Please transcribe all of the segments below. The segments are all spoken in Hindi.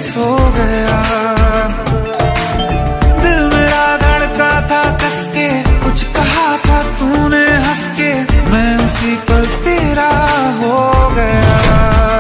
सो गया। दिल मेरा धड़का था कस के, कुछ कहा था तूने हंस के, मैं उसी पल तेरा हो गया।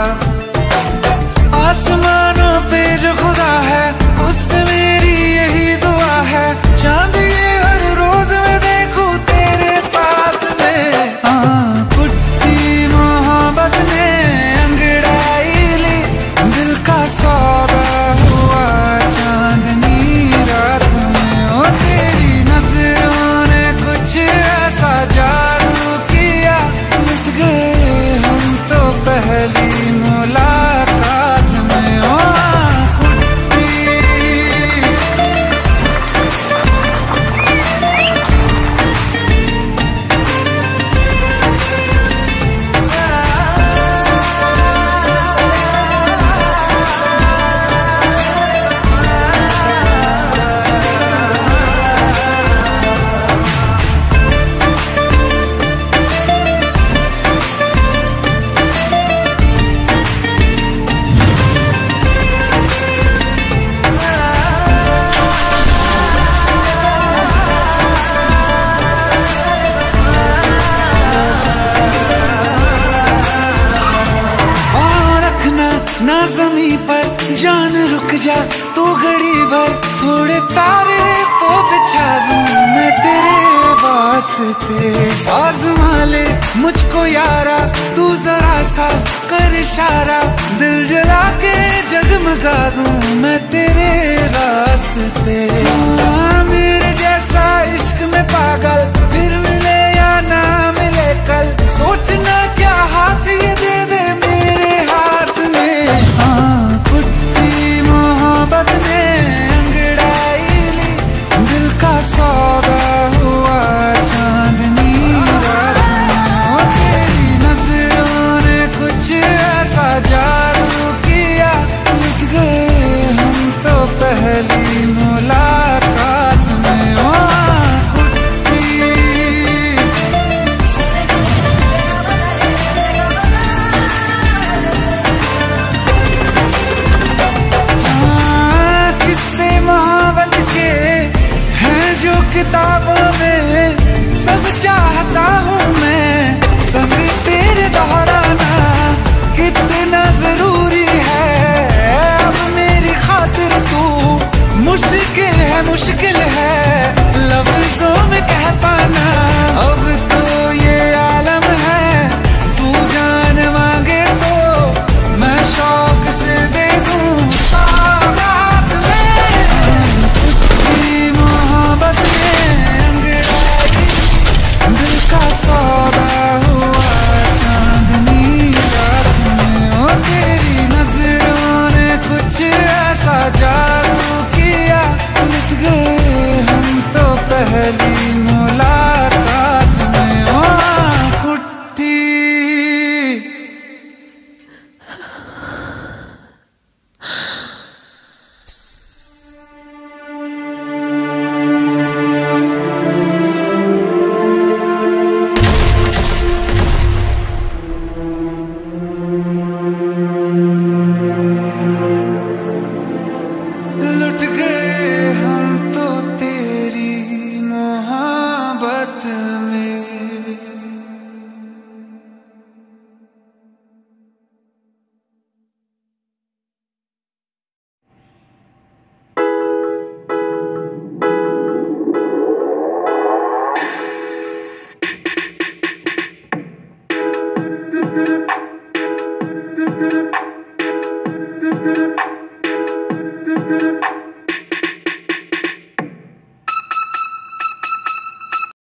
आसमानों पे जो खुदा है उससे मेरी यही दुआ है, चांद ये हर रोज मैं देखूं तेरे साथ में। कुट्टी मोहब्बत ने अंगड़ाई ली, दिल का सौदा हुआ चांदनी रात में। ओ तेरी नजरों ने कुछ ऐसा जादू किया, मिट गए हम तो पहली मुलाकात में। ओ ना ज़मीं पर जान रुक जा तू घड़ी भर, थोड़े तारे तो बिछा दूं मैं तेरे वास्ते। आज़मा ले मुझको यारा तू जरा सा कर इशारा, दिल जला के जगमगा दूं मैं तेरे रास्ते। मेरे जैसा इश्क में पागल फिर मिले या ना मिले कल, सोचना क्या हाथ ये दे दे मेरे हाथ में। कुट्टी मोहब्बत ने अंगड़ाई ली, दिल का सौदा हुआ चांदनी रात में। तेरी नजरों ने कुछ ऐसा जादू किया, मिट गए हम तो पहली मुलाकात में। ओ किताबों में सब चाहता हूँ मैं, संग तेरे दोहराना कितना जरूरी है। अब मेरी खातिर तू मुश्किल है